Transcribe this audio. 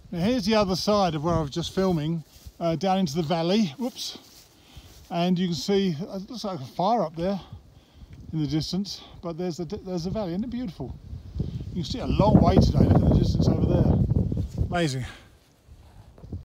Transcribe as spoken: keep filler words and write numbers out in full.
Now here's the other side of where I was just filming, uh, down into the valley. Whoops. And you can see, it looks like a fire up there in the distance, but there's the, there's the valley. Isn't it beautiful? You can see a long way today. Look at the distance over there. Amazing.